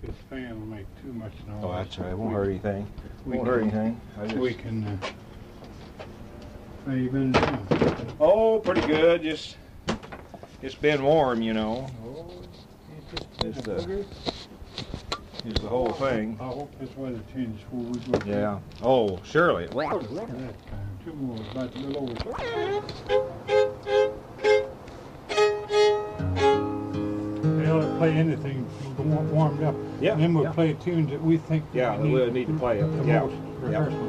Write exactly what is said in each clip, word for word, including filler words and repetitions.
this fan will make too much noise. Oh, that's right. It won't hurt anything. We Won't can, hurt anything. I just... We can. Uh, how you been doing? Oh, pretty good. Just, it's been warm, you know. Oh, it's Just, uh, just the whole thing. I hope this weather changes before we go. Yeah. Oh, surely. That time. Two more, about a little over. They ought to play anything warmed up. Yeah. And then we'll yeah. play tunes that we think. Yeah, we we'll need to play it. The Yeah. most rehearsal.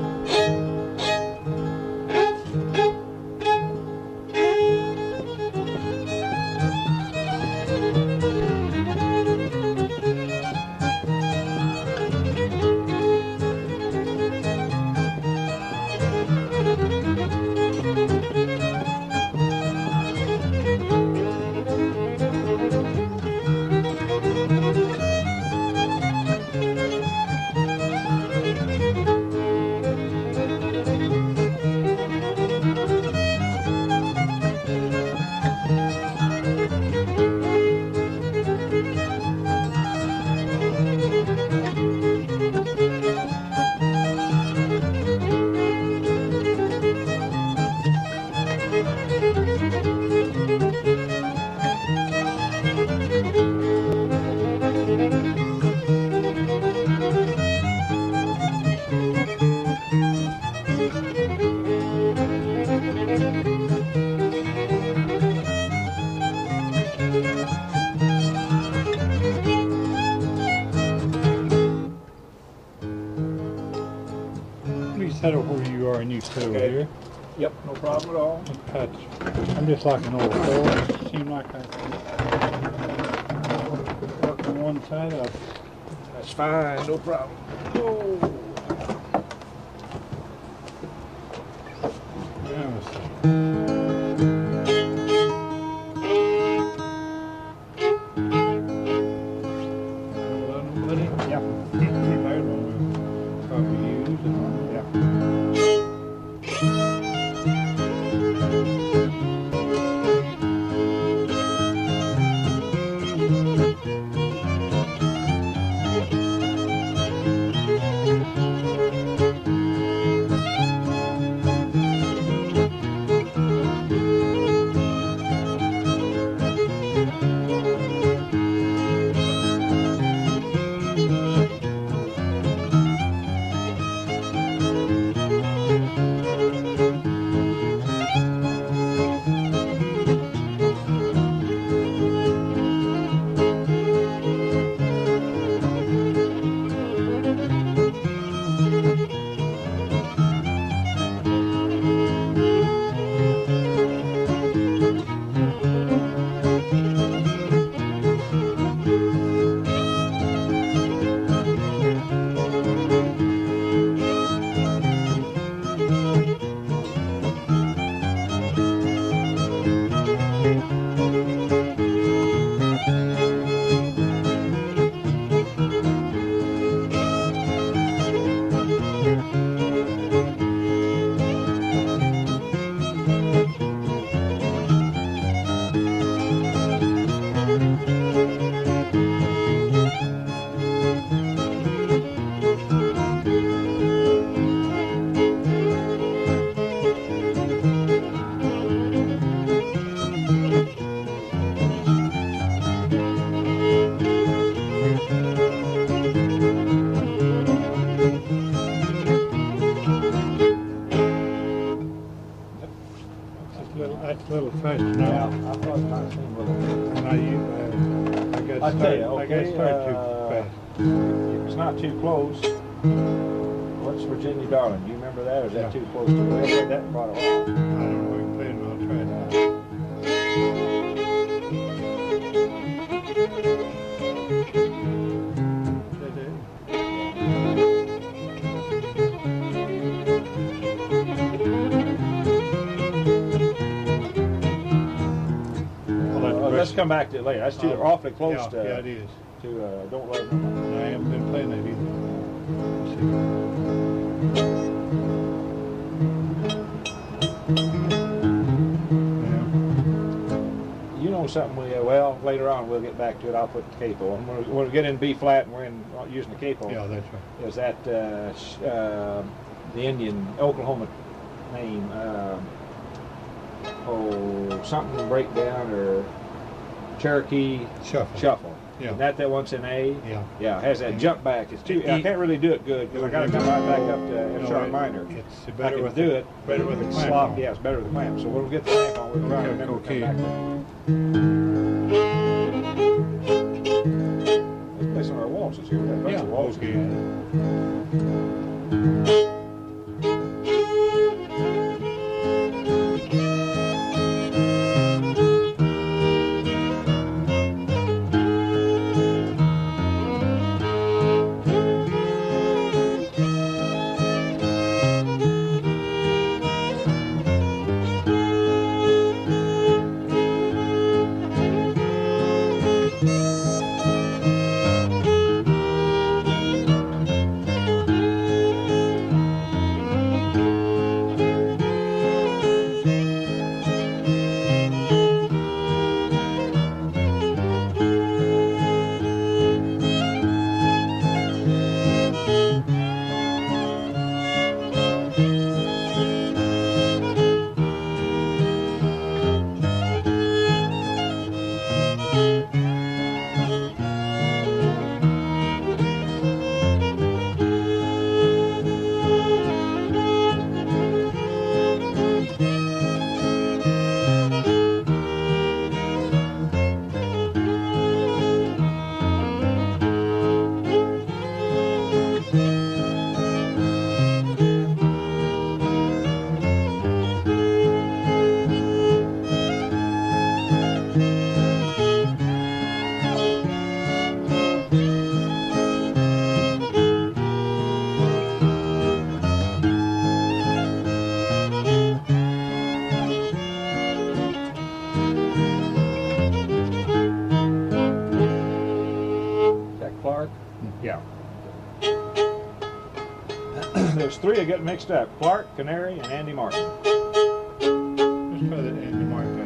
Settle where you are and you sit over Okay. here. Yep, no problem at all. Touch. I'm just like an old soul. It seems like I work on one side of. That's fine, no problem. Oh. Yeah, let's see. Yeah. Probably use it. Yeah. That's a little fast now. Yeah, I thought it might seem a little. Now you, uh, I got I'll tell you, started, I got okay, started too uh, fast. If it's not too close, what's Virginia Darling? Do you remember that, or is that Yeah. too close to it? We haven't played that in quite a while. I don't know, we can play it, and I'll try it out. Uh, let's come back to it later. That's too Uh, awfully close yeah, to. Yeah, it is. To uh, don't let them. I haven't been playing that either. Let's see. Yeah. You know something we, uh, well, later on we'll get back to it. I'll put the capo. And when we get in B flat and we're in, uh, using the capo, Yeah, that's right. is that uh, sh uh, the Indian, Oklahoma name, uh, oh, something breakdown or Cherokee Shuffle. Shuffle. Yeah. Isn't that that one's in A? Yeah. Yeah, it has that And jump back. It's too, E- I can't really do it good because I got to come right back up to F No, sharp it- minor. It's I better can with do the, it. better with the It's clamp slop, on. yeah, it's better with the clamp. So when we get the clamp on, we'll run Okay, and then we'll okay. come back there. Let's play some of our waltzes here. We got a bunch Yeah, of waltzes. okay. Yeah. There's three that get mixed up. Clark, Canary, and Andy Martin. Let's try that Andy Martin.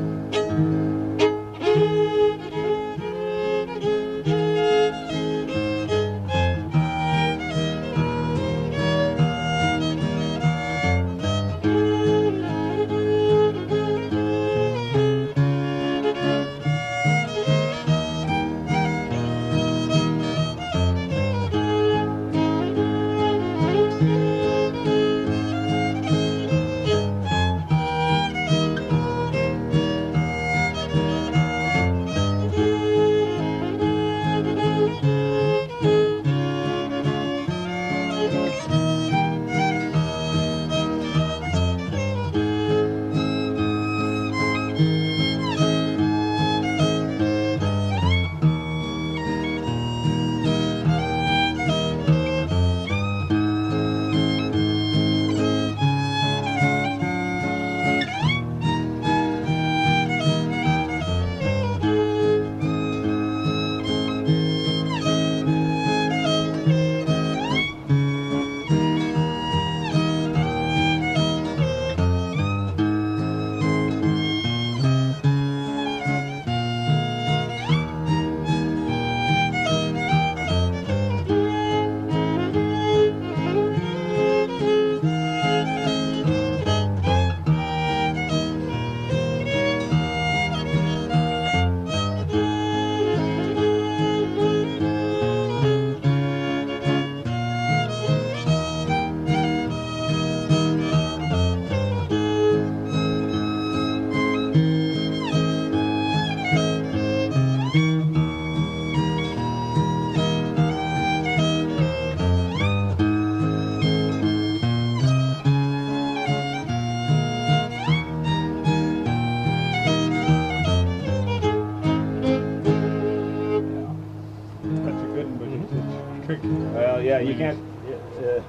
Well, yeah, you can't. Uh,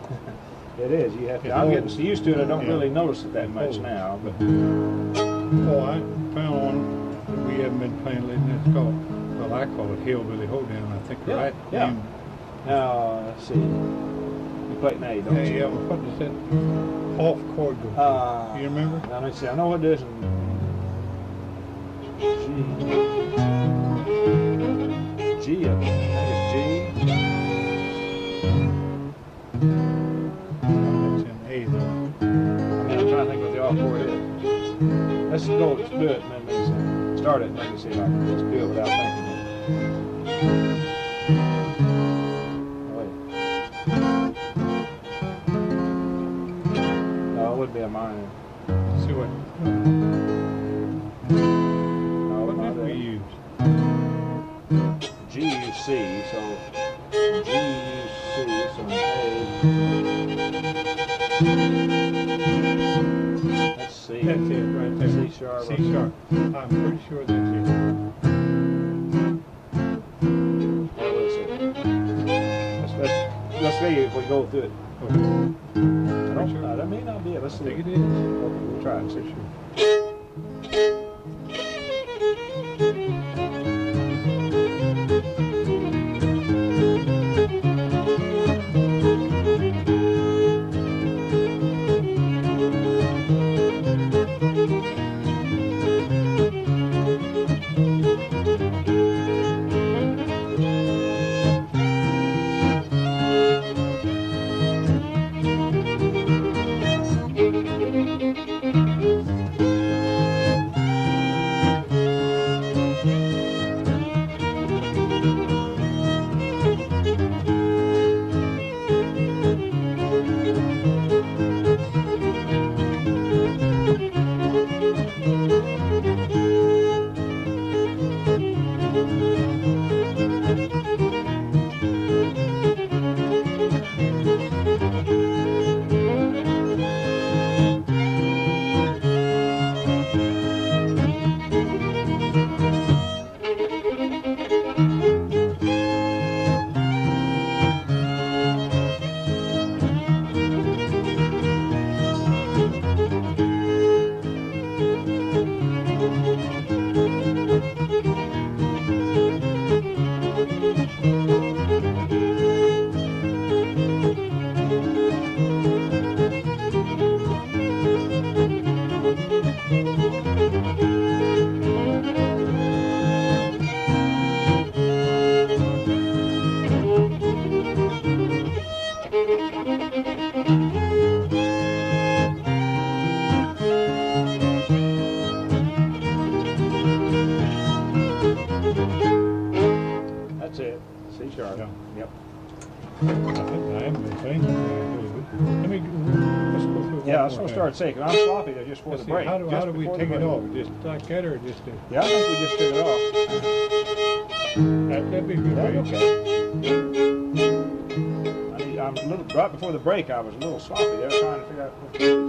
it is. You have to. I'm getting so used to it. I don't Yeah. really notice it that much now. But Oh, I found one that we haven't been playing lately. It's called, well, I call it Hillbilly Hoedown. I think, Yeah, right? yeah. Name. now, let's see. You play it now, you don't Hey, you? uh, what does that off chord go to? Uh, you remember? Now, let's see. I know what it is. And G, I think it's G. It's in A though. I mean, I'm trying to think what the off chord is. Let's go, let's do it, and then maybe see. Start it, and maybe see if I can just do it without thinking it. Oh, wait. No, it wouldn't be a minor. See what? No, What not did we that. use? G U C, so G U C, so A. Let's see. That's it, right there. C sharp. C sharp. I'm pretty sure that's it. What was it? Let's, let's, let's see if we go through it. Okay. I don't, uh, that may not be it. Let's I see. think it is. Okay, we'll try it. See. For sure. That's it. C sharp. Yeah. Yep. I think I am the same. Let me, let's go through it Yeah, one let's more go time. start saying, 'cause I'm sloppy there just for Let's the see, break. How do, just how do we before take the it break. off? Just like that or just a, Yeah, I think we just took it off. that, that'd be a good That's way. okay. I need, I'm a little, right before the break, I was a little sloppy there trying to figure out what to do.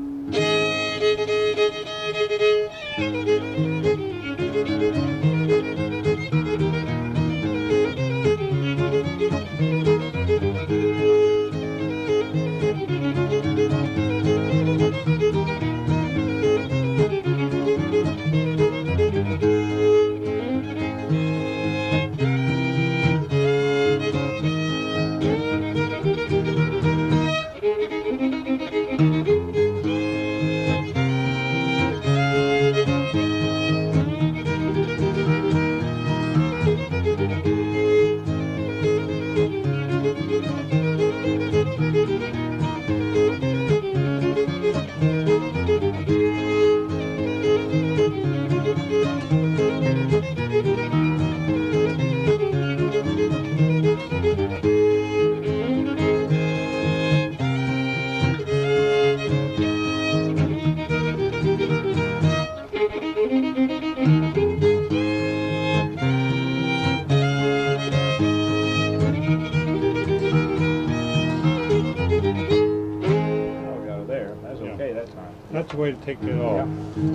That's the way to take it off.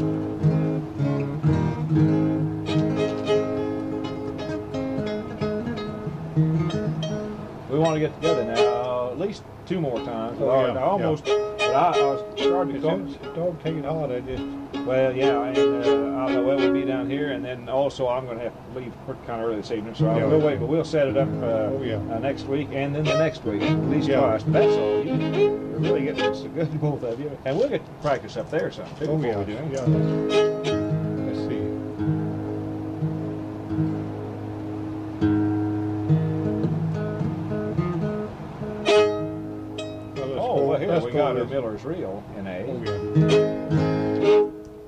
We want to get together now at least two more times. Oh, I yeah, almost, but I, I was starting to As go. soon as dog take it holiday, just Well, yeah, and uh, I know it will be down here, and then also I'm going to have to leave kind of early this evening, so I Yeah. will wait. But we'll set it up uh, Oh, yeah. uh, next week, and then the next week, at least Yeah. twice. But that's all. You, you're really getting this good, both of you, and we'll get to practice up there some too oh before yeah, we do it. yeah. Let's, let's see. That's we got cool. our Miller's Reel in A. Oh, yeah.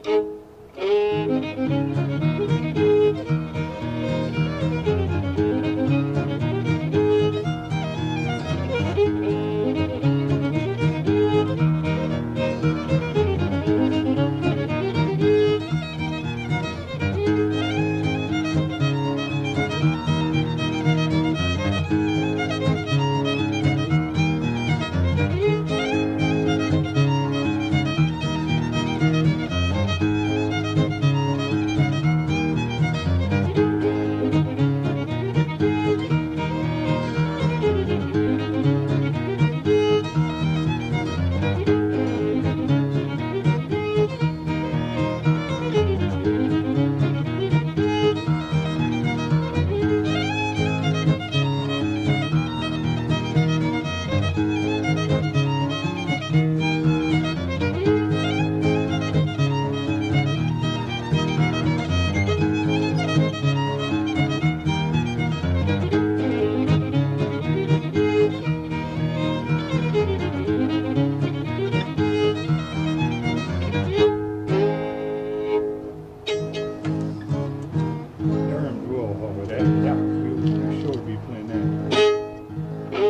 Durham will over there. Yeah. You'll, you'll sure be playing that.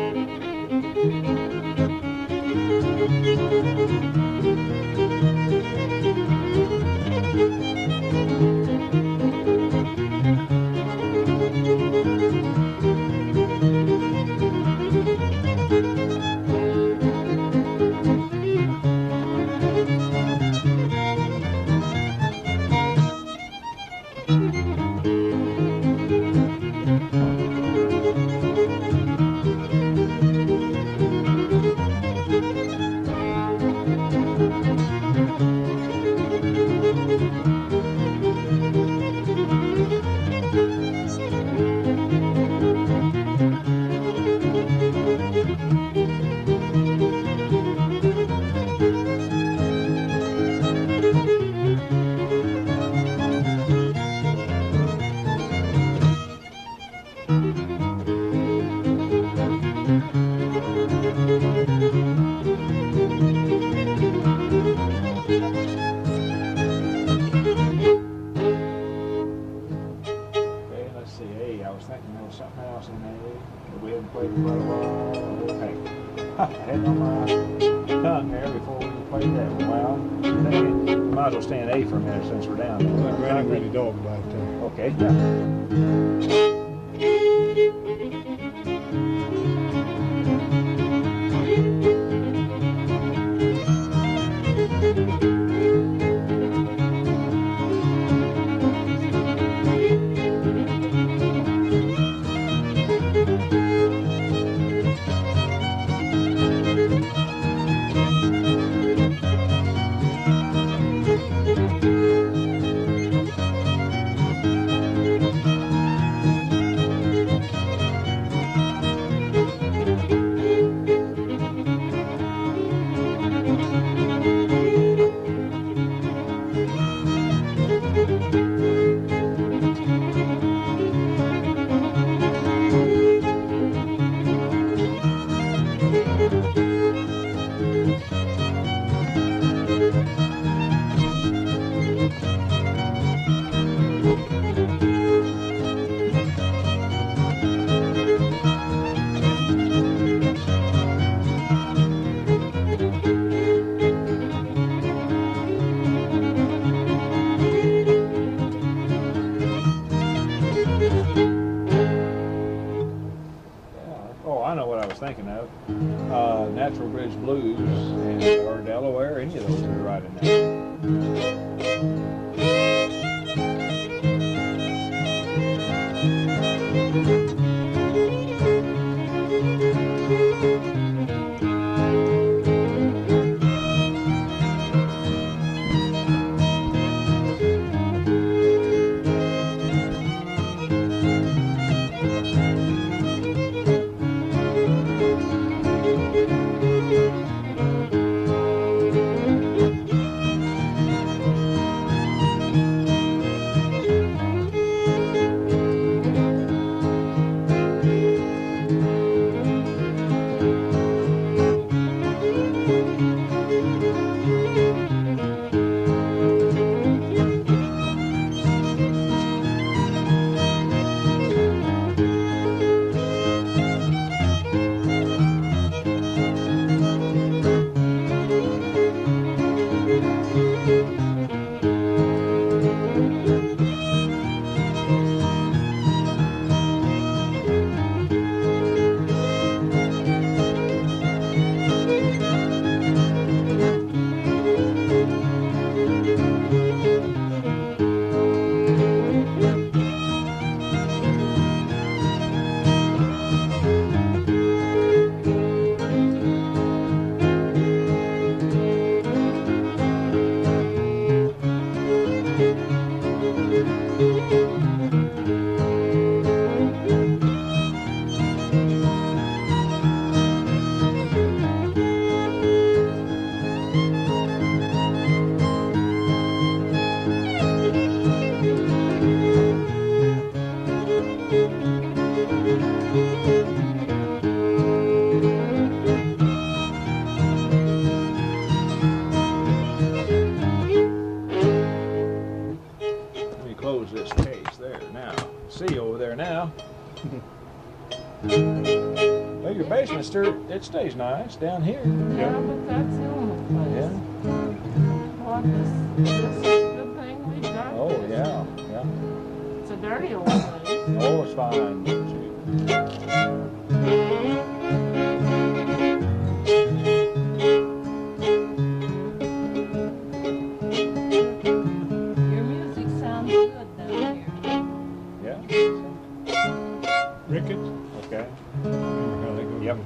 Okay, let's see. A, I was thinking there was something else in A that we hadn't played for quite a while. Okay. I had it on my tongue there before we played that. Well, I think we might as well stay in A for a minute since we're down there. Like Granny with the dog about that. Okay, yeah. Thinking of uh, Natural Bridge Blues and or Delaware, any of those are right in there. It stays nice down here. Yeah, Yeah. but that's the only place. Yeah. What this, this good thing we got. Oh, this. yeah, yeah. It's a dirty old place. Oh, it's fine. Your music sounds good down here. Yeah. Rickett. Okay. Remember how they go? Yep.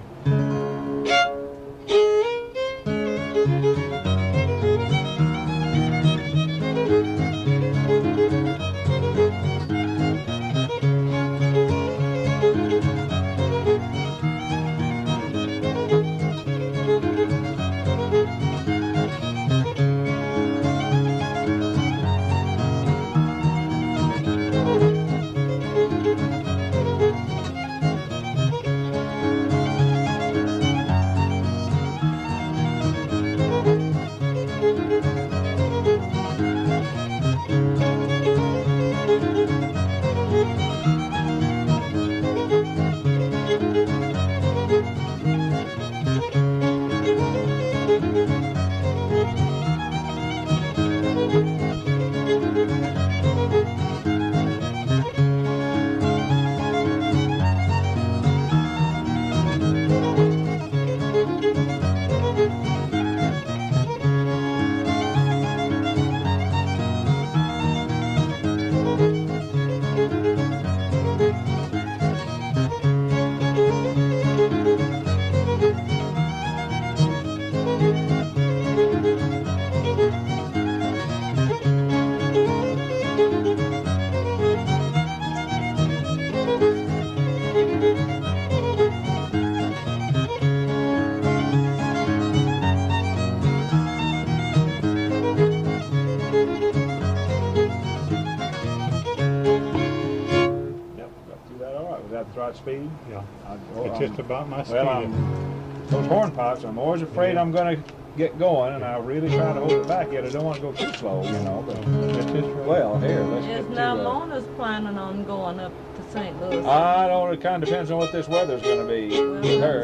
Speed? Yeah. I, oh, It's I'm, just about my speed. well, I'm, those hornpipes, I'm always afraid Yeah. I'm going to get going, and I really try to hold it back yet. I don't want to go too slow, you know. But That's just right. well, here, let's Yes, get now to. Uh, Mona's planning on going up to Saint Louis. I don't. It kind of depends on what this weather's going to be well, with her.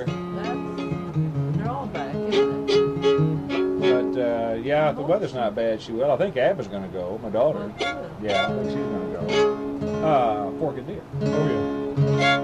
That's drawback, isn't it? But uh, yeah, if the weather's not bad, she will. I think Abba's going to go. My daughter. Well, good. Yeah, I think she's going to go. Uh, Forked Deer. Oh, yeah.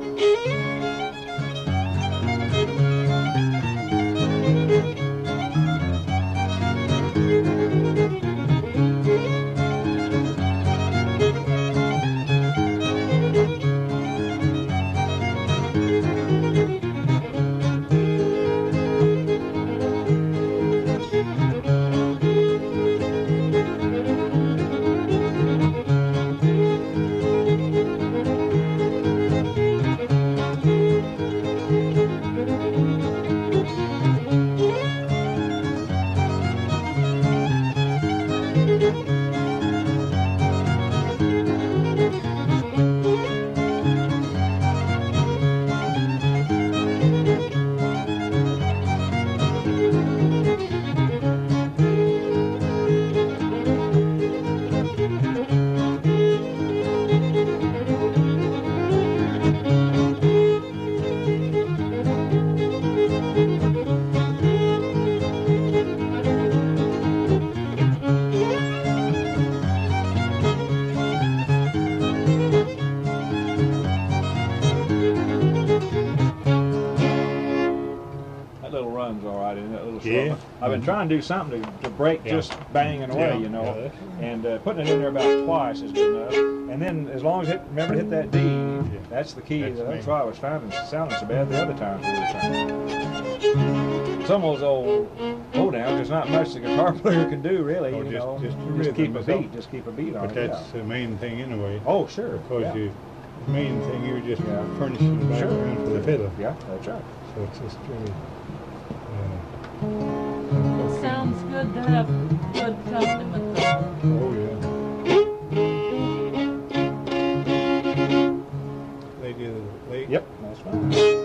Yeah. I've been trying to do something to, to break Yeah. just banging away, Yeah. you know, Yeah, that's- and uh, putting it in there about twice is good enough. And then as long as it, remember to hit that D, that's the key. That's That's, me. why I was finding it sounding so bad the other times we were trying. Some of those old hoedowns, there's not much the guitar player can do really, Oh, you just- know. just the Just keep rhythm a is all. beat, just keep a beat on But it. that's Yeah. the main thing anyway. Oh, sure. Because yeah. you, the main thing here is just Yeah. furnishing the Sure. background for the fiddle. Yeah, that's right. So it's just really. It sounds good to have good accompaniment though. Uh, oh yeah. They did it late. Yep, that's right.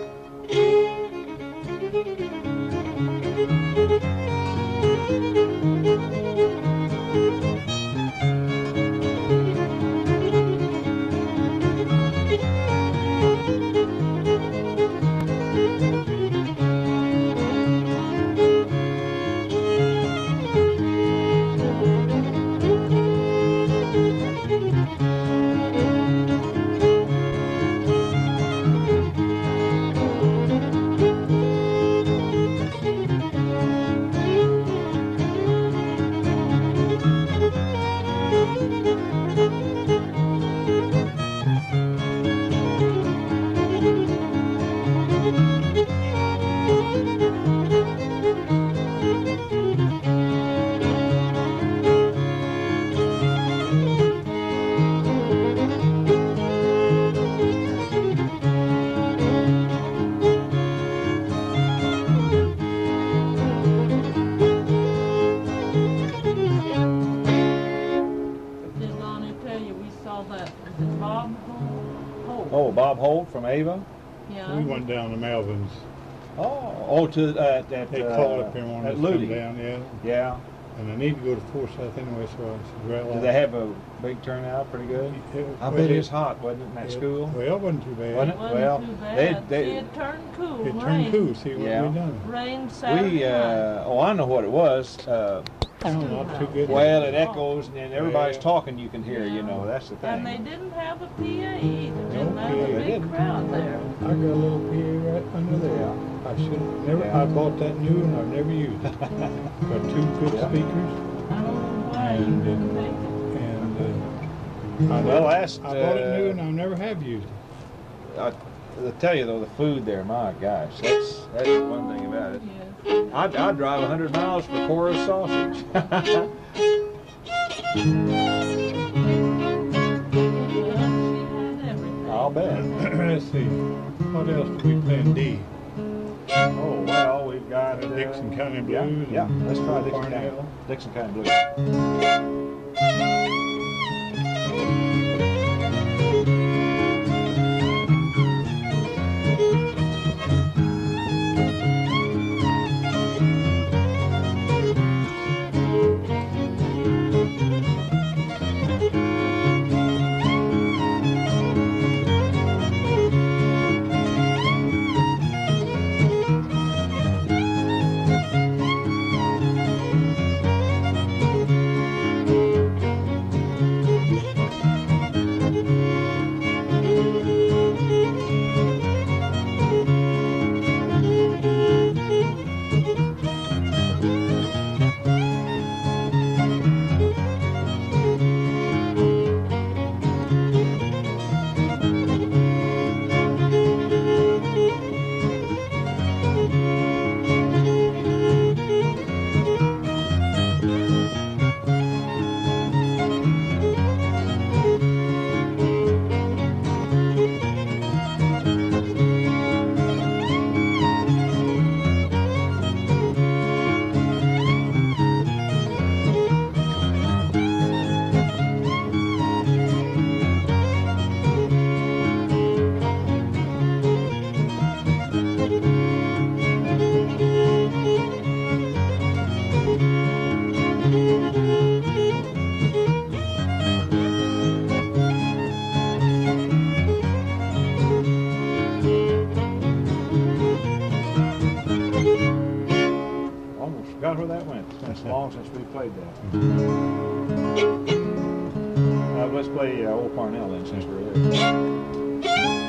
Did Lonnie tell you we saw that? Was it Bob Holt? Oh, Bob Holt from Ava? Yeah. We went down to Melvin's. Oh, oh, to uh, that. They uh, called up here and wanted at us to come Ludi. down, yeah. Yeah. And I need to go to Forsyth anyway, so I said, well, Did they have a big turnout? Pretty good. It- I well, bet it- it's hot, wasn't it, in that it- school? Well, it wasn't too bad. Wasn't it? Wasn't Well, too they- bad. they- See, it turned cool. It rain. turned cool. See what Yeah. we done. Rain Saturday We, uh, oh, I know what it was. Uh, Oh, not too good. well, it echoes, and then everybody's Yeah. talking. You can hear. You Yeah. know, that's the thing. And they didn't have a P A either. Didn't No have P A. a They big didn't. crowd there. I got a little P A right under there. I should never. Yeah. I bought that new and I've never used it. Got two good Yeah. speakers I don't know why you And, uh, didn't take it. and. Uh, I Well, never- last, I bought it new uh, and I never have used it. I, I tell you though, the food there, my gosh, that's that's one thing about it. Yes. I'd, I'd drive a hundred miles for chorus sausage. Well, she had everything. I'll bet. Let's see. What else do we play in D? Oh well, we've got Uh, uh, Dixon County Yeah, Blues yeah. and Let's try Dixon County. Parnell. Dixon County Blues. Almost forgot where that went. It's been so long since we played that. Uh, let's play uh, Old Parnell then, since we're there.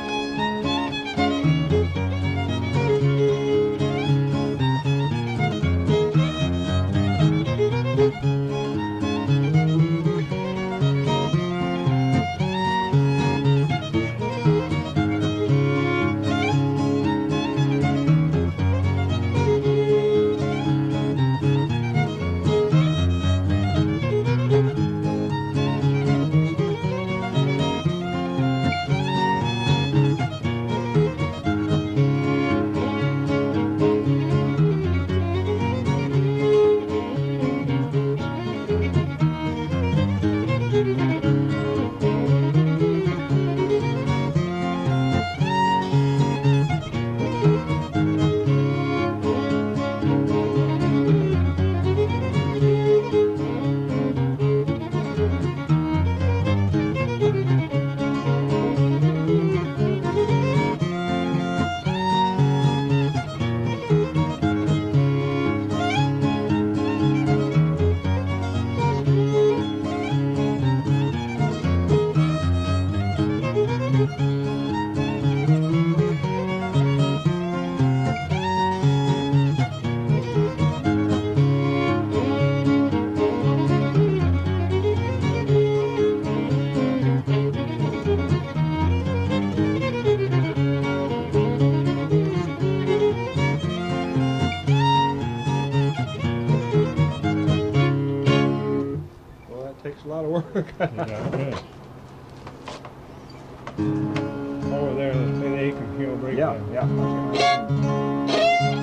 Yeah, good. Over there, let's say the Aiken Hill Yeah, breakdown. yeah.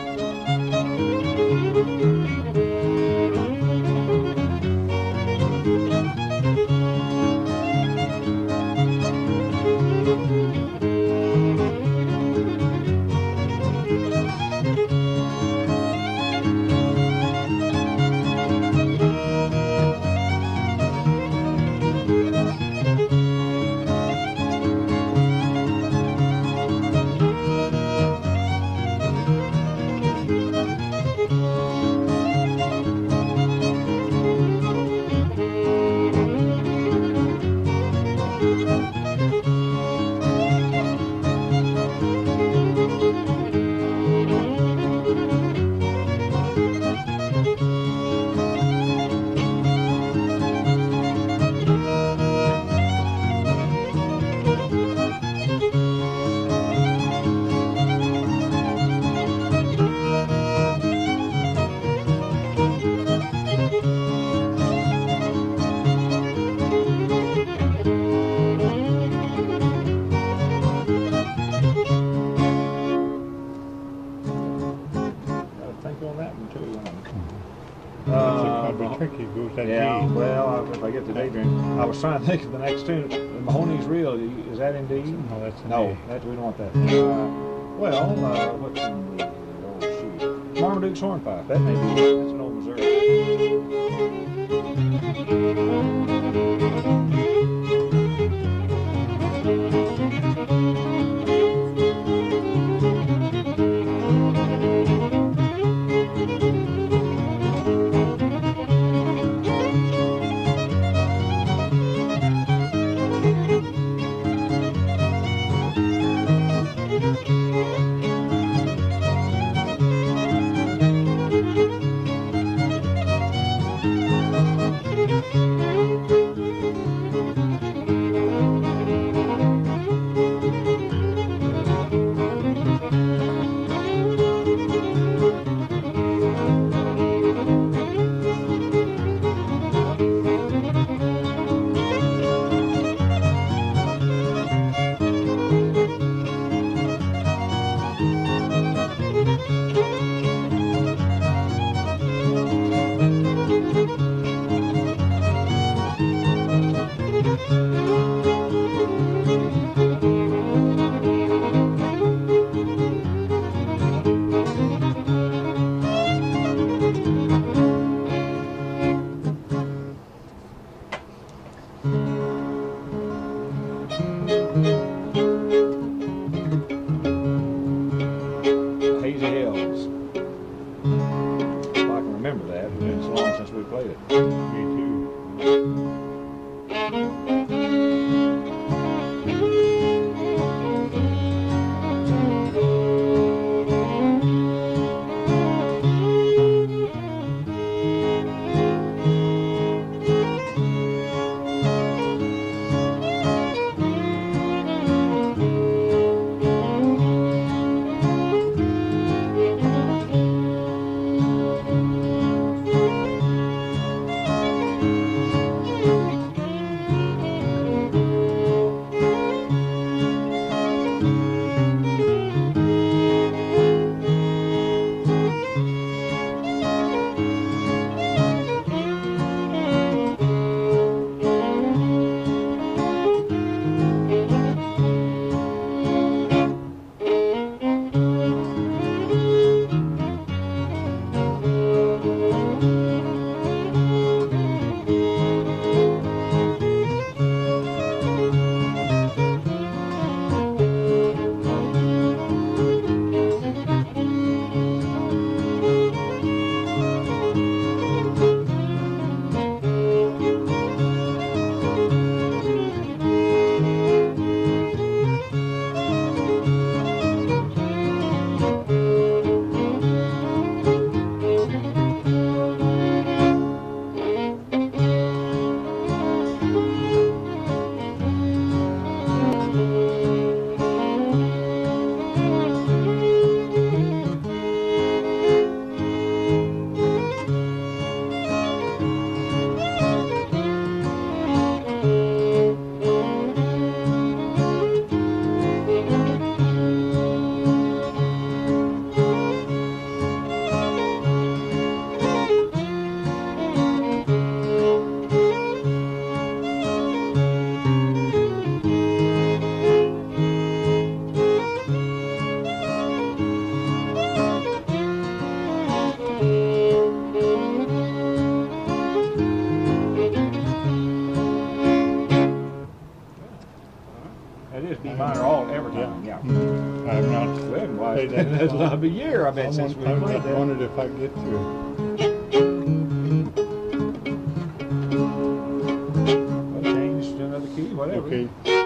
Tricky goes that Yeah, G. well, if I get the daydream. I was trying to think of the next tune. The Mahoney's Reel, is that in D? No, that's an No, A. that, we don't want that. Uh, well, uh, what's in the, oh shoot. Marmaduke's Hornpipe, that may be, that's an old Missouri. Hey, That's that's a a year, I bet, I since we won- played I that. wondered if I could get through. Well, change to another key, whatever. Okay.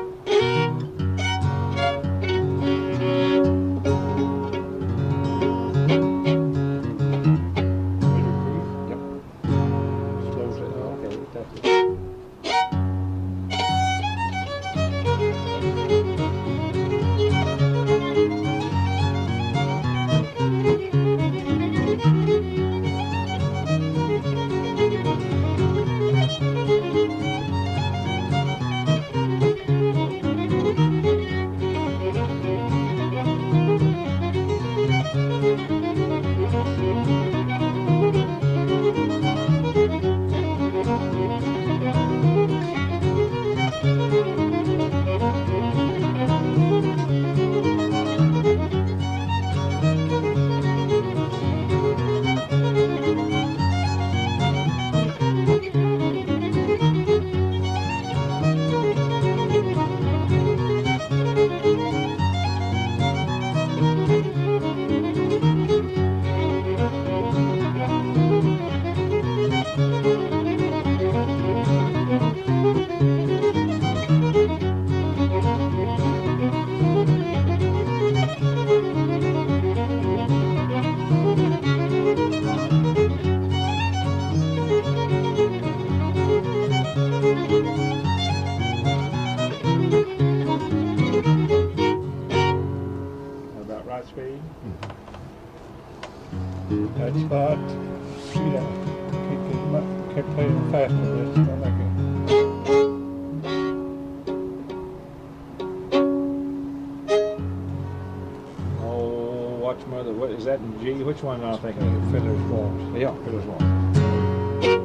Yep. Slows it down. Okay, that's it. About right speed. That spot. See that? Keep getting up. Kept playing faster. This I like it. Oh, watch mother. What is that in G? Which one am I thinking of? Fiddler's Waltz. Yeah, Fiddle's Waltz.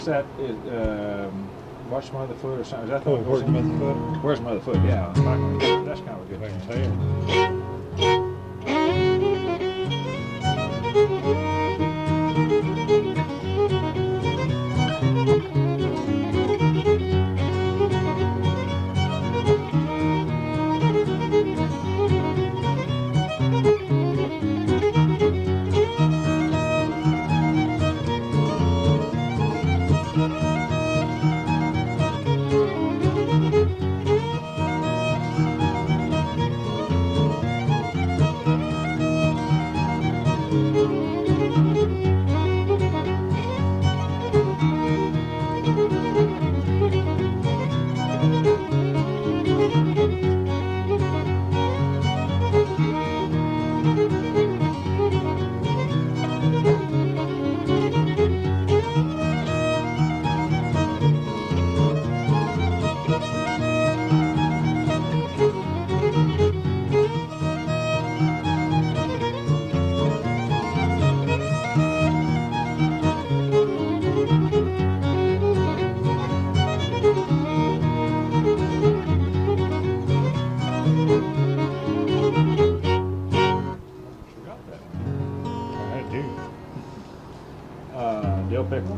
What's that? It, um, Watch Mother Foot or something? Is that the Oh, one that Where's goes in? Mother Foot? Where's Mother Foot? Yeah, that's kind of a good If I can tune. say Dill pickle.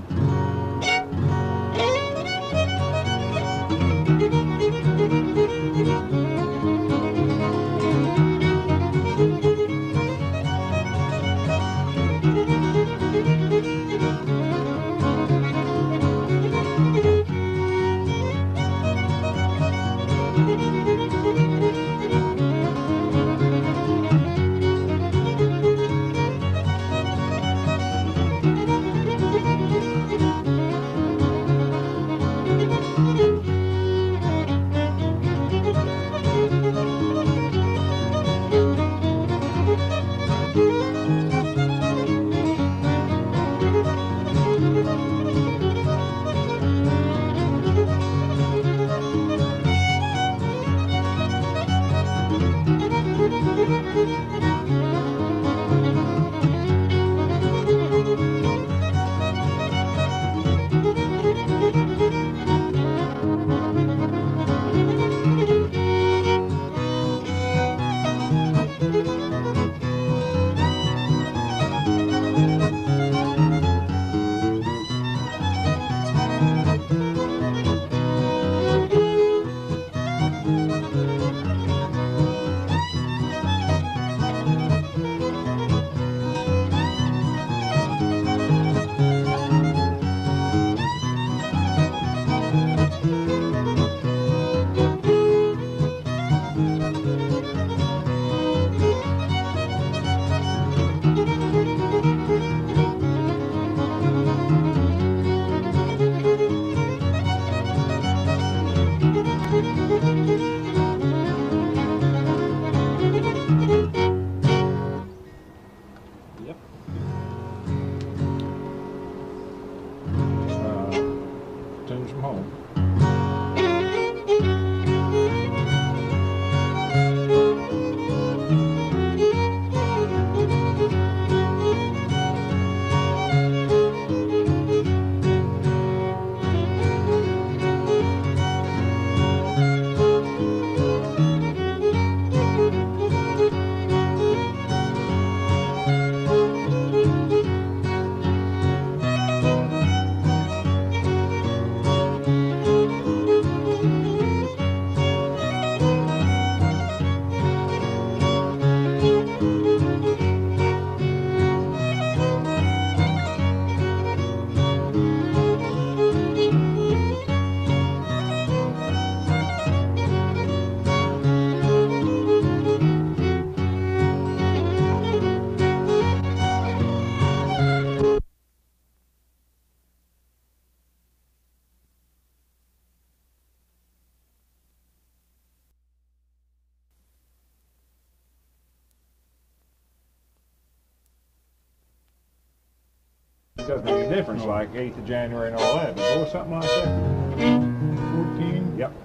It doesn't make a difference, like eighth of January and all that, but or something like that. fourteen? Yep.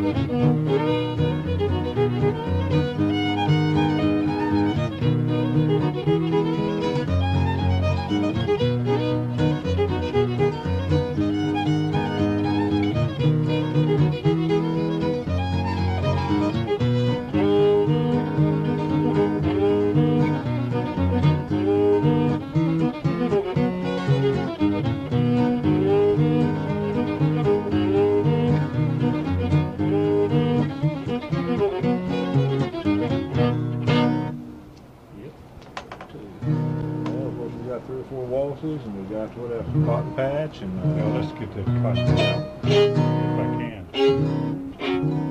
And we got what else? Cotton patch and uh, Yeah, let's get the cotton out if I can.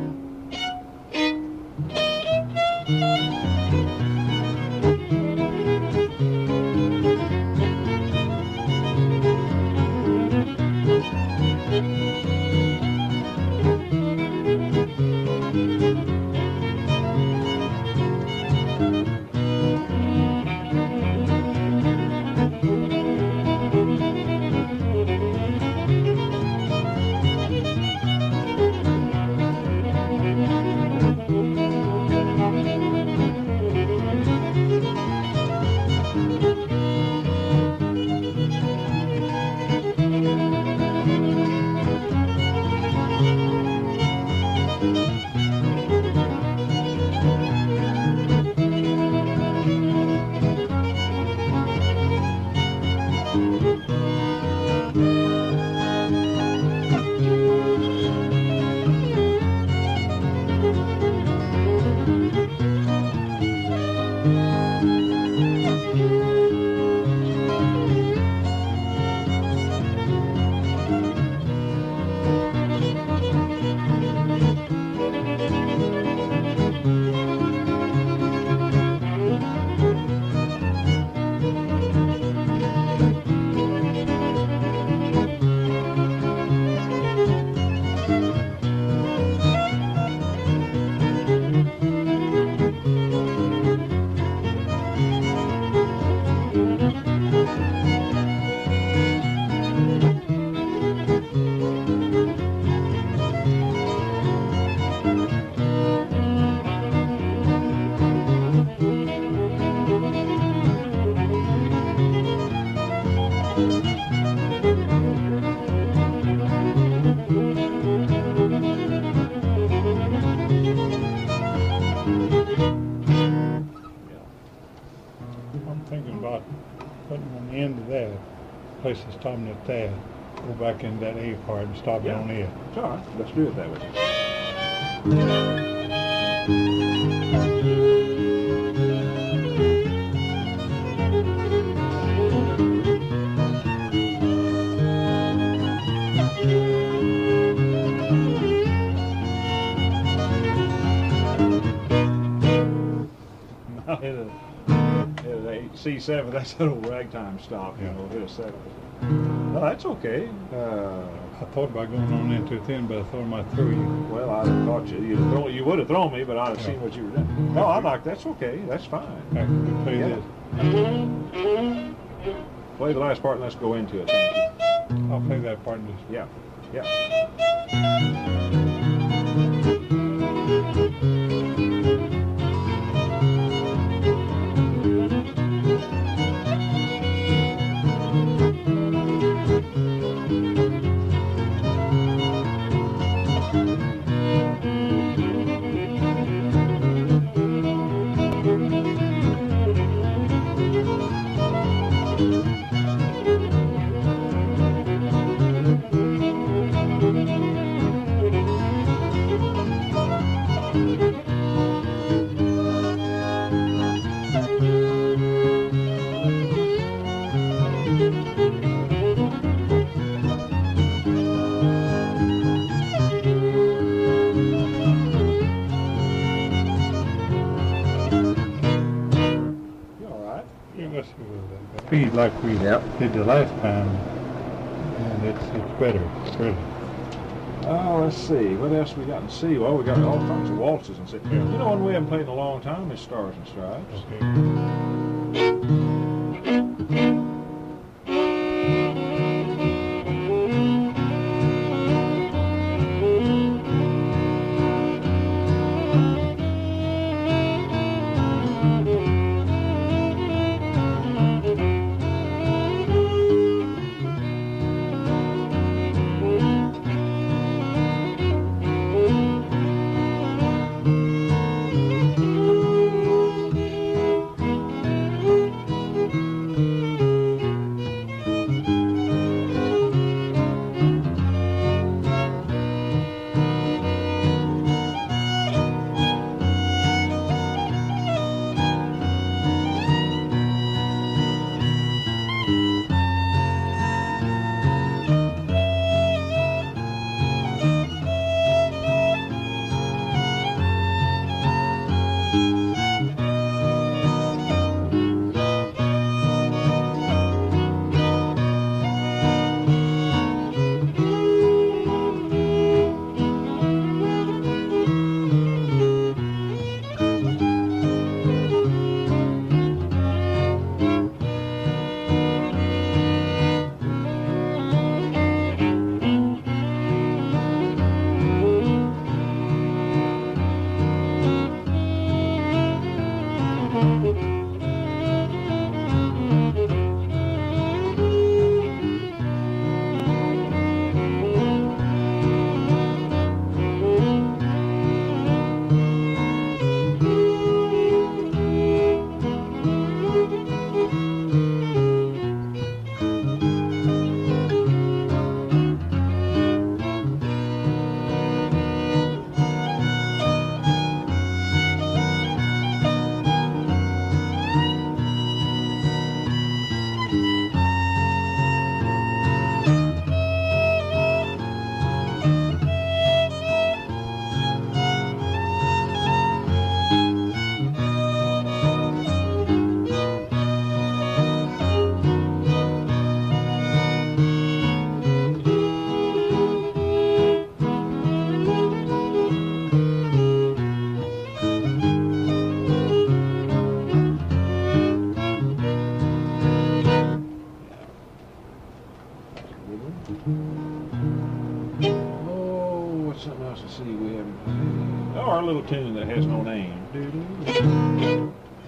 Place is stopping at that. Go back in that A part and stop Yeah. it on it. It's all right. Let's do it that way. Hit a, hit a C seven, that's that old ragtime stop, you Yeah. know, hit a seven. No, that's okay. Uh, I thought about going on into it then, but I thought I might throw you. well, I'd have thought you, you'd have thrown, you would have thrown me, but I'd have Yeah. seen what you were doing. No, I'm like, that's okay, that's fine. After we play Yeah. this, Play the last part and let's go into it. Thank you. I'll play that part in just Yeah, yeah. Speed like we Yep. did the last time, and it's it's better, really. Oh, let's see. What else we got in C? Well, we got all kinds of waltzes and C. You know, one we haven't played in a long time is Stars and Stripes. Okay. else to see we haven't played? Oh, our little tune that has no name. Doo-doo.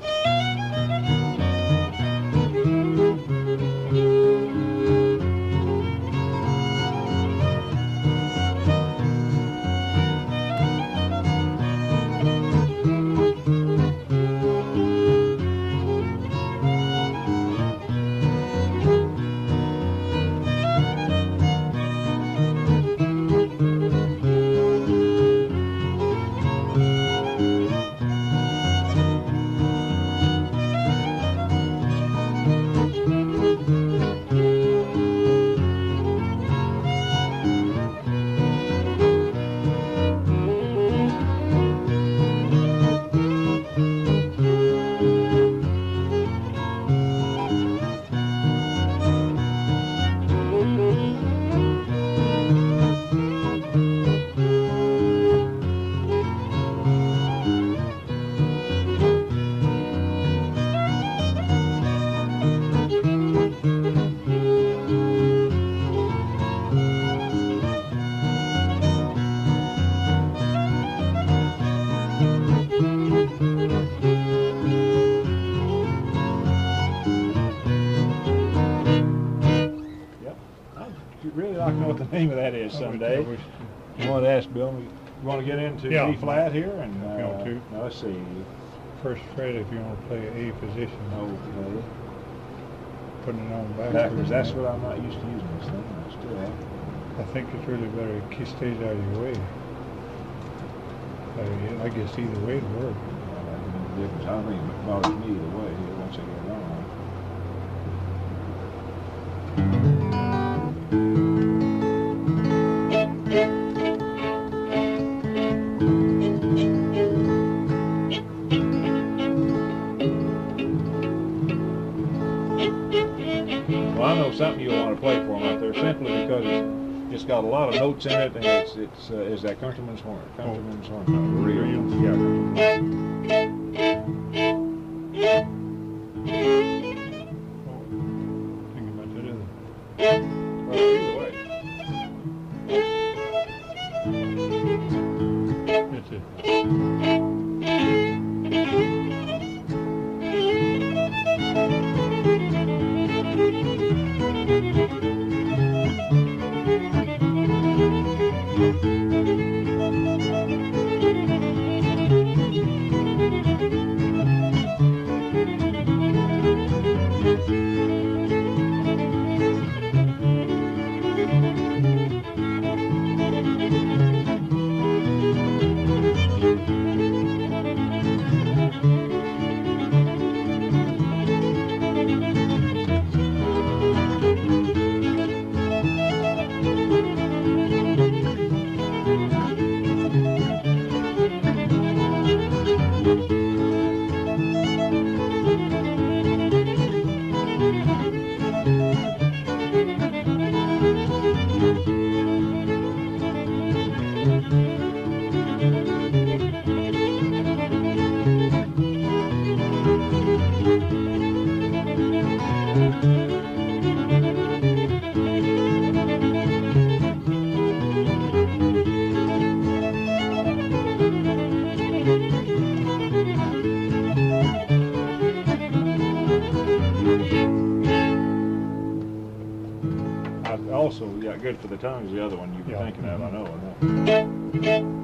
What the name of that is someday. You want to ask Bill? You want to get into yeah. B flat here, and uh, you want to. Now let's see. First fret if you want to play A position. Okay. Putting it on backwards. Backwards. That's what I'm not used to using this thing. I still have. I think it's really better. Key stays out of your way. I, I guess either way it'll work. Well, that makes a difference. I don't think it bothers me either way. Once I get it on. Well, I know something you'll want to play for them out there, simply because it's, it's got a lot of notes in it, and it's it's uh, is that Countryman's Horn, Countryman's Horn, oh, real, yeah. Think about that other. Well, either way. That's it. Also, yeah, good for the tongues. The other one you were yeah. thinking of, I know. I know.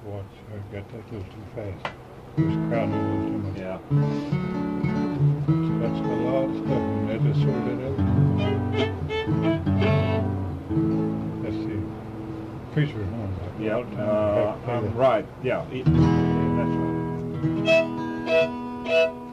to watch. I got that a little too fast. It was crowding a little too much. Yeah. So that's a lot of stuff, and that just sorted it out. Let's see. Preacher Hornpipe. Yeah. All the time. Uh, Have to play I'm that. right. Yeah. It, yeah. That's right.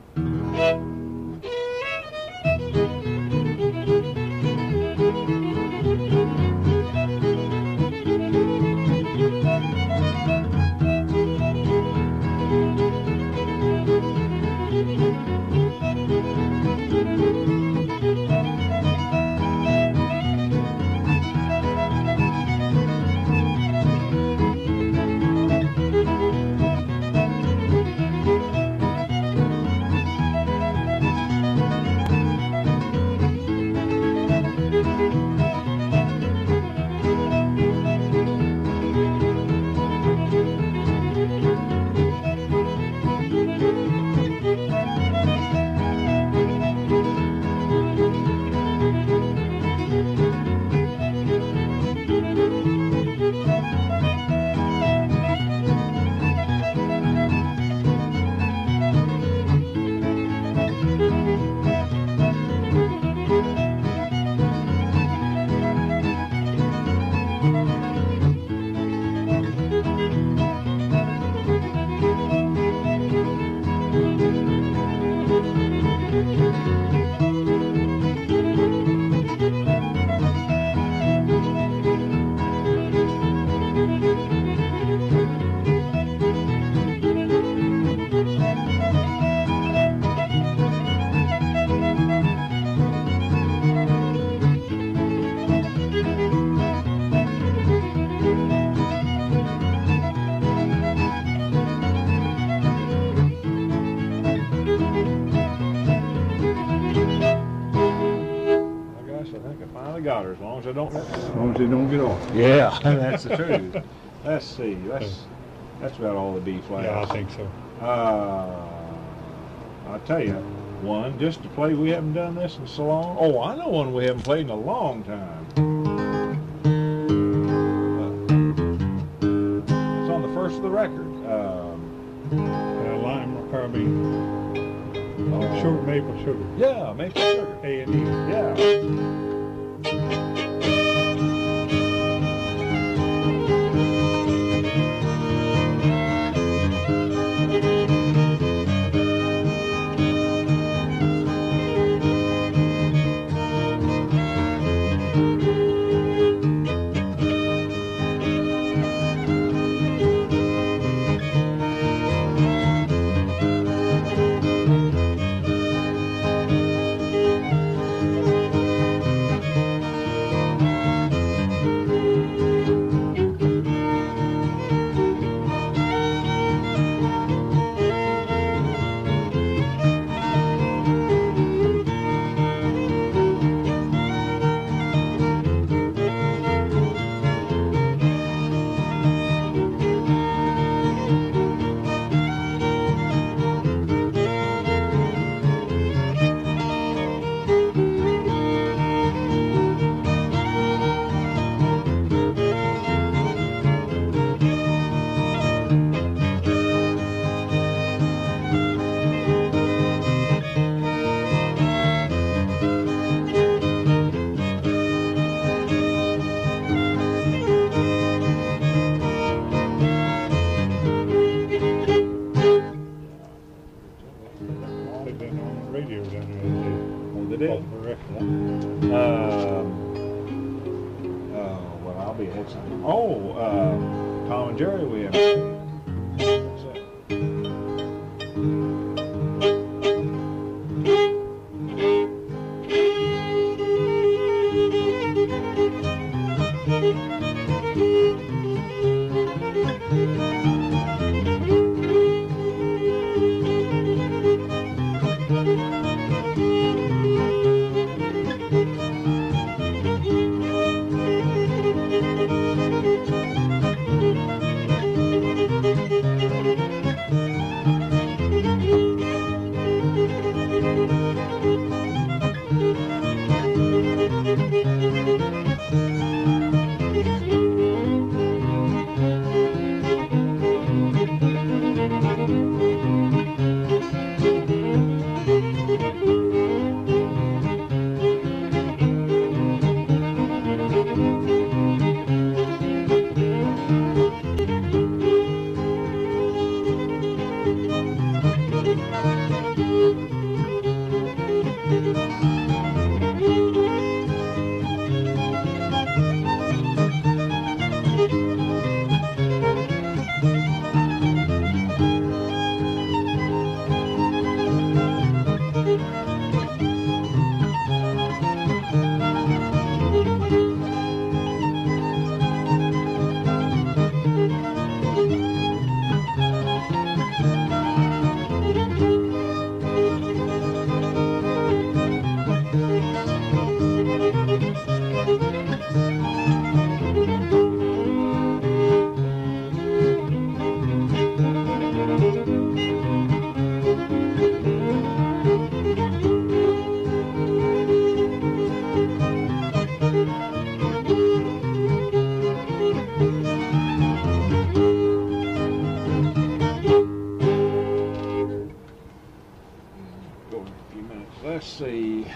Got her as long as I don't. As long as they don't get off. Yeah, that's the truth. Let's see. That's that's about all the B flat. Yeah, I think so. Uh, I'll tell you, one just to play. We haven't done this in so long. Oh, I know one we haven't played in a long time. Uh, it's on the first of the record. Um, Uh, lime carbine. oh, Short maple sugar. Yeah, maple sugar. A and E. Yeah.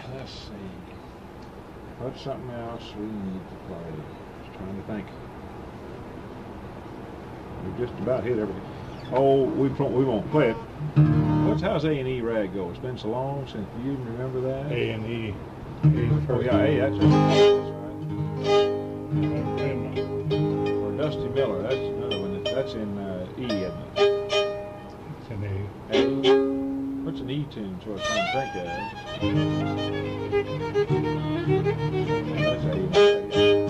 let's see. What's something else we need to play? Just trying to think. We just about hit everything. Oh, we we won't play it. What's how's A and E rag go? It's been so long since you even remember that. A and E. Oh yeah, A. That's right. Or Dusty Miller. That's another one. That's in uh, E, isn't it? It's an A. A. What's an E tune? So I was trying to think of. Yeah, that's A.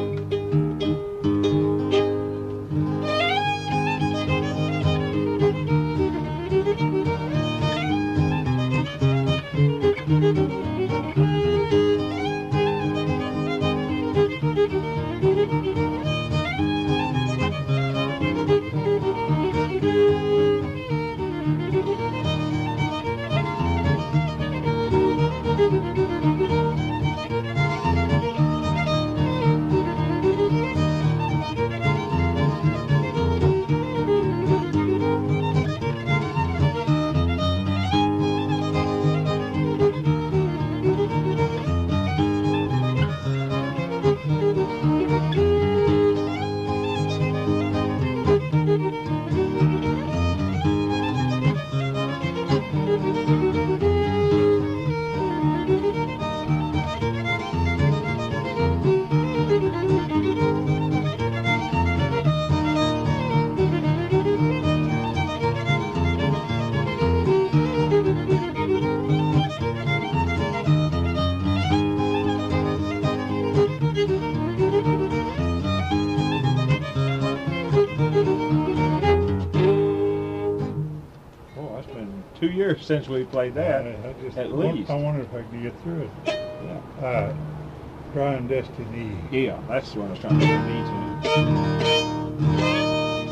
Two years since we played that, I, I just, at I, least. I wonder if I can get through it. Yeah. Uh, Dry and Destiny. Yeah, that's what I was trying to get me to.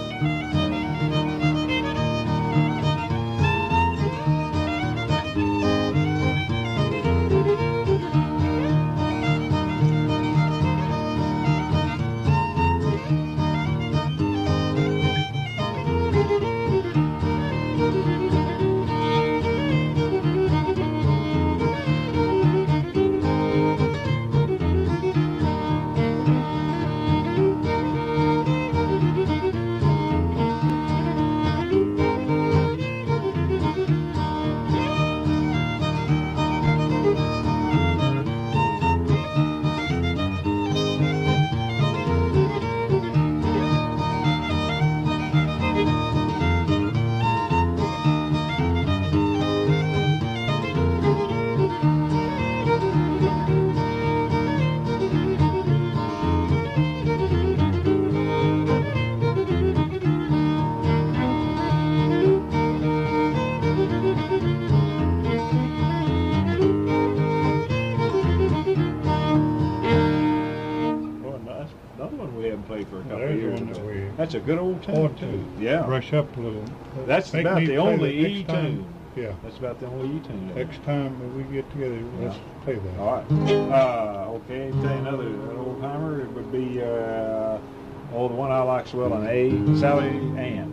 That's a good old tune, Ought too. to Yeah. brush up a little. That's Make about me the play only that E next time. tune. Yeah. That's about the only E tune. Next time that we get together, let's Yeah. play that. All right. Uh, okay, tell you another an old timer. It would be, uh, oh, the one I like so well, an A, Sally Ann.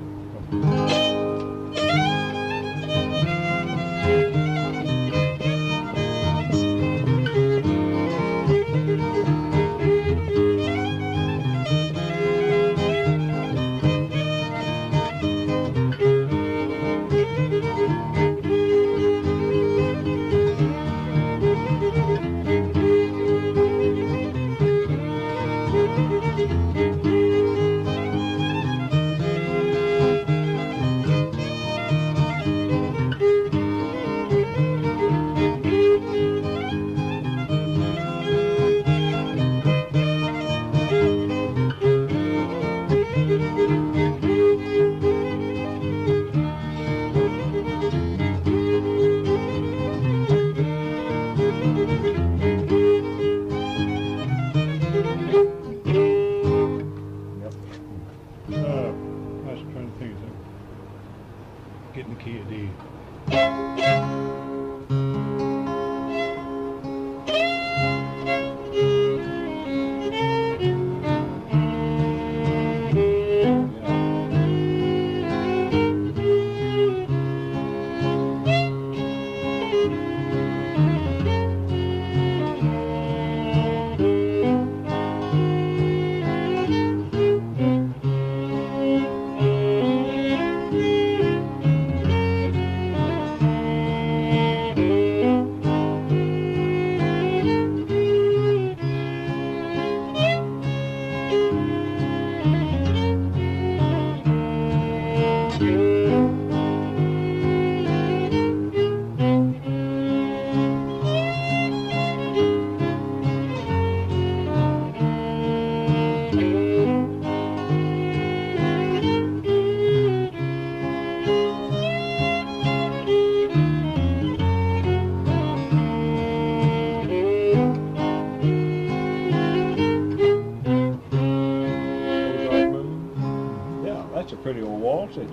Getting the key of D.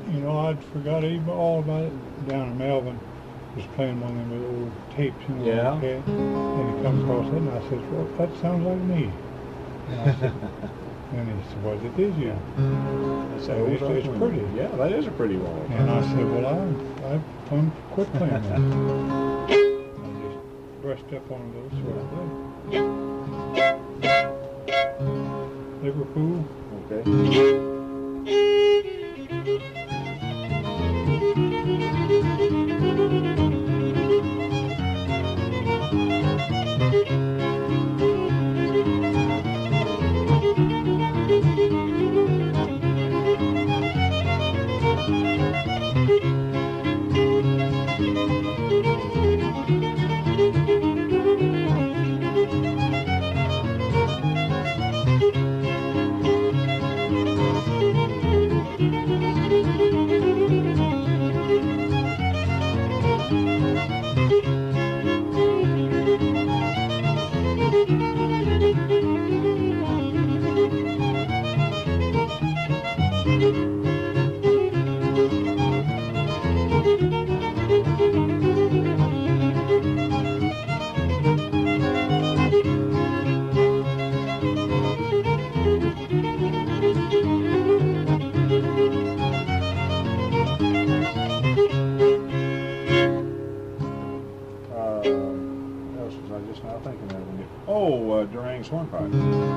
You know, I'd forgot even all about it. Down in Melbourne, was playing one of them old tapes, you know, Yeah. like that. And he come across it, and I said, well, that sounds like me. And, I said, and he said, well, it is you. That's So it's, it's pretty. Yeah, that is a pretty waltz. And I said, well, I, I I'm quit playing that. I just brushed up on those, so I played. Liverpool. Okay. Oh, uh, Durham's Hornpipe.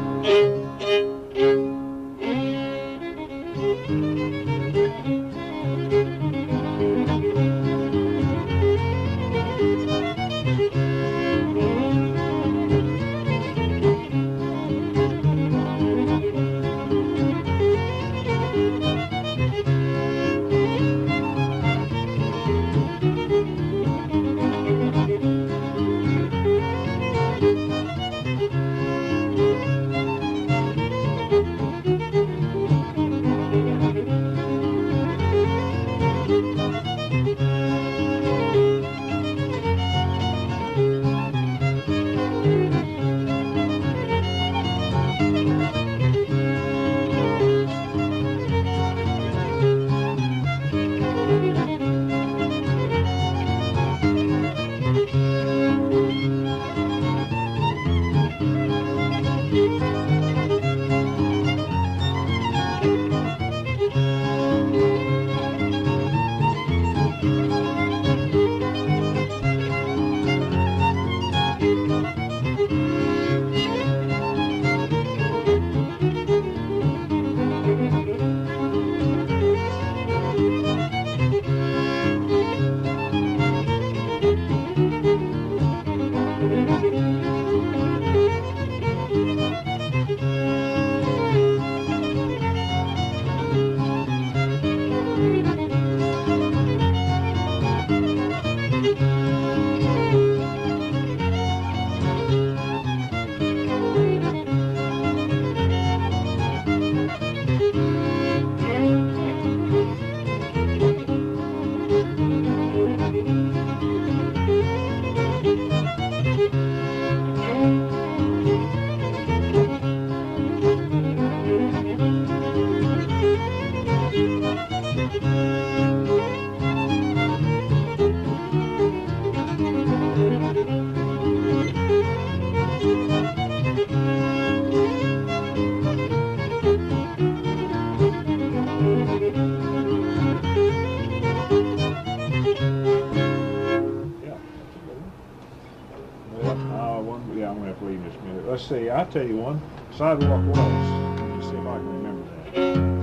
Let's see, I'll tell you one. Sidewalk Waltz. Let me see if I can remember that.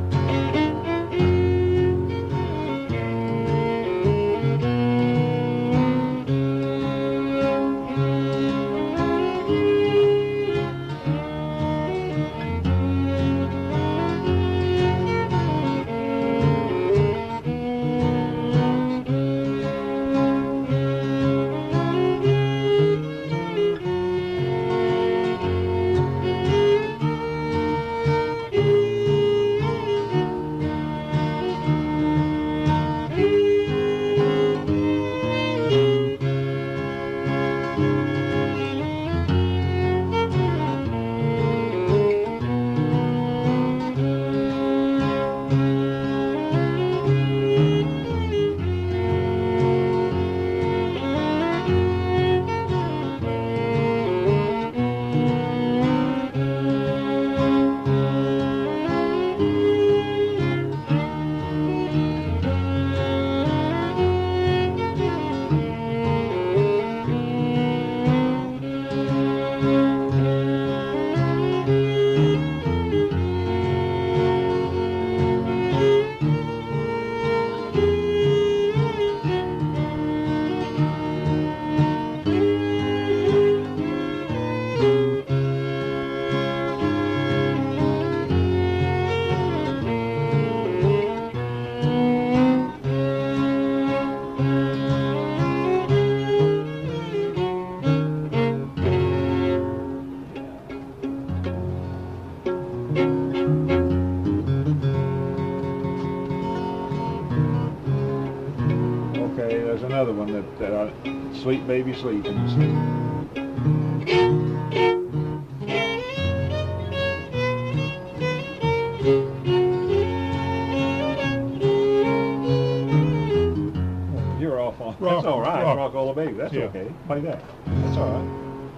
there's another one that, that uh, Sweet Baby Sleepins. You're off on. Rock, That's all right. rock. Rock All the Baby. That's Yeah. okay. Play that. That's all right.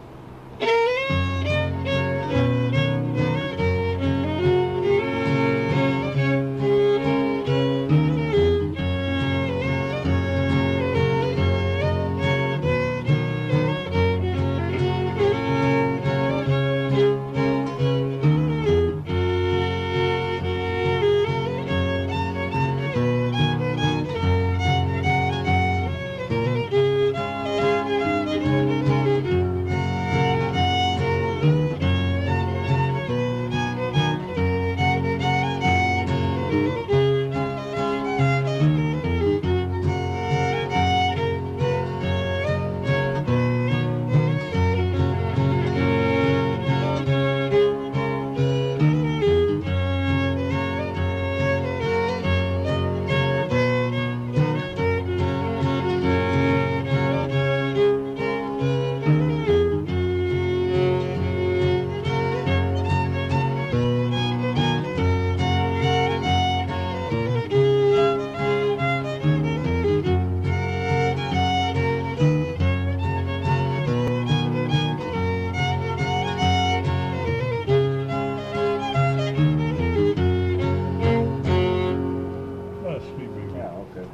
That's Sweet Baby. Yeah, okay.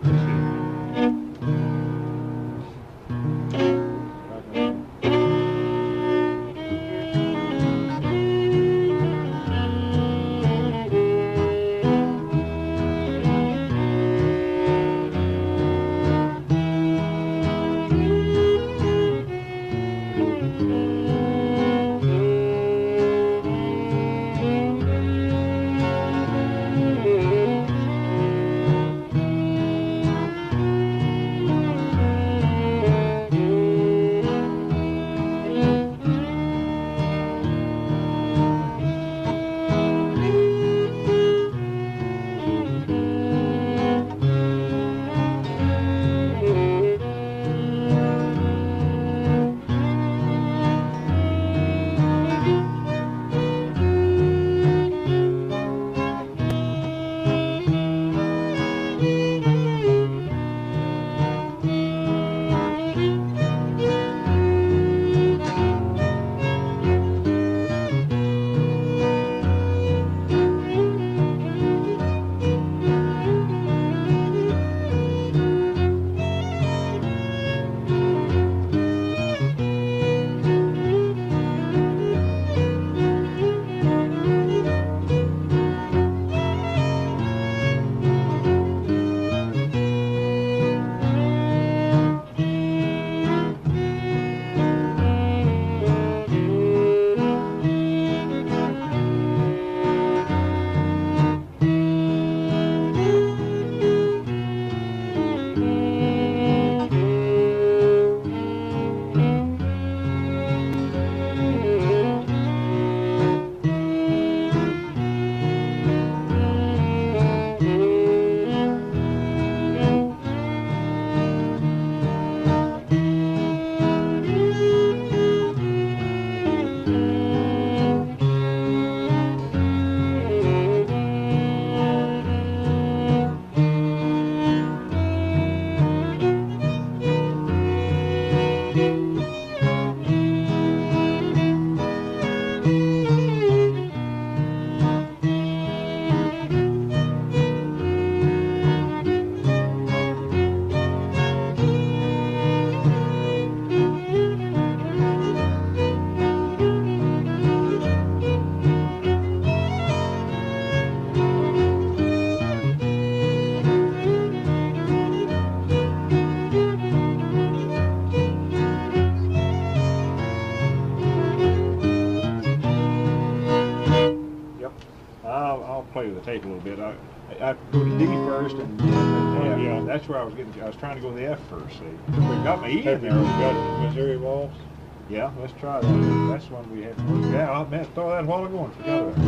play with the tape a little bit. I, I go to D first, and, and F. Yeah. That's where I was getting. I was trying to go to the F first. See, we got my E in there. We got Missouri Waltz. Yeah, let's try that. That's one we had. Yeah, I meant to throw that a while ago and forgot about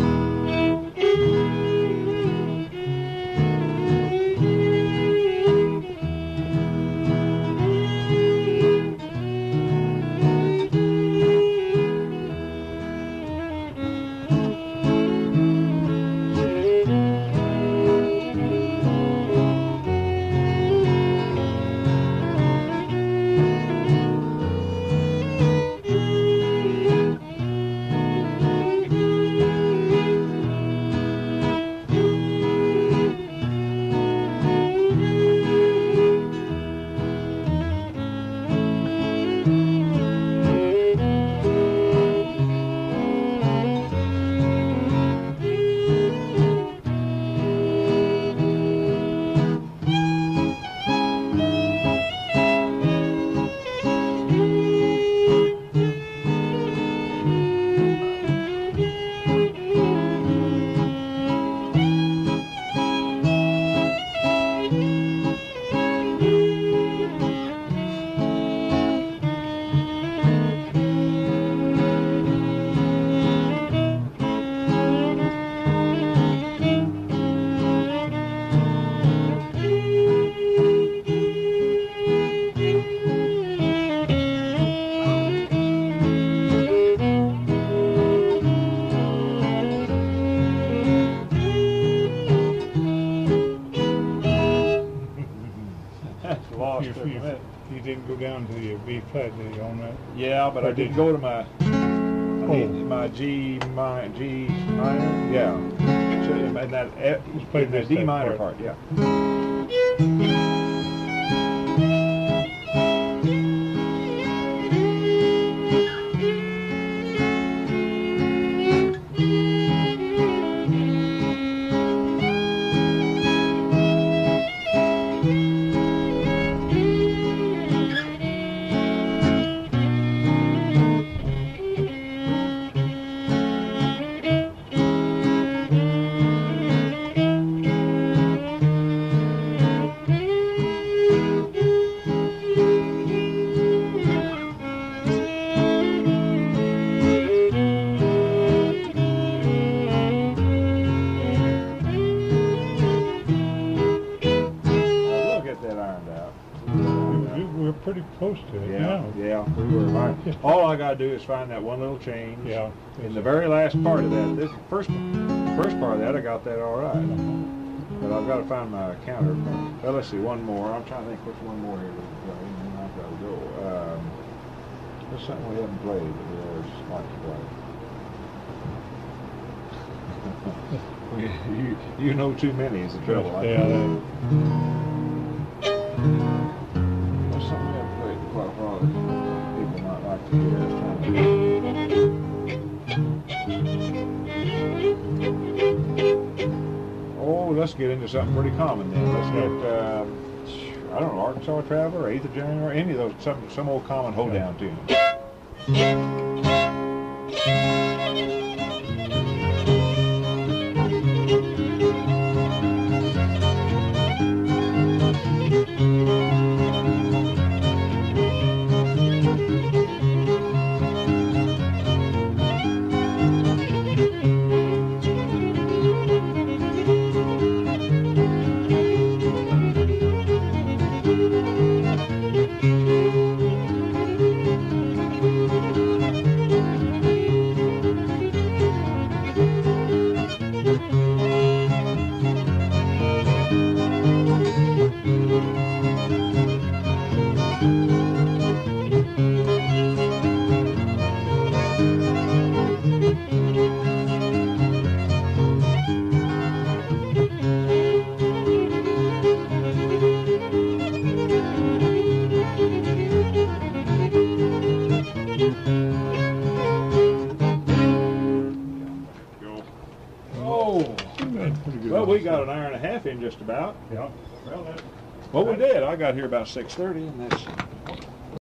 it. lost You, it. you, you didn't go down to the B flat, did you, on that? Yeah, but Or I did didn't you? go to my Oh. my G mi G minor. Yeah, so, and that F, Just play in the this D that minor part. part. Yeah. We'll get that ironed out. We, we, we're pretty close to it Yeah, now. yeah, we were right. All I gotta do is find that one little change. Yeah. In the very last part of that, this first first part of that, I got that all right. But I've got to find my counter. Well, let's see, one more. I'm trying to think which one more here we can play, and then I've got to go. Um, there's something we haven't played that we always like to play. We- you, you know too many is the trouble. I Yeah, think. that, There's something we haven't played quite a while that people might like to hear. It's trying to- Oh, let's get into something pretty common then. Let's get, uh, I don't know, Arkansas Traveler, eighth of January, any of those, some, some old common hoedown tune. Well, we got an hour and a half in just about. yeah. Well, that, Well, we did. I got here about six thirty, and that's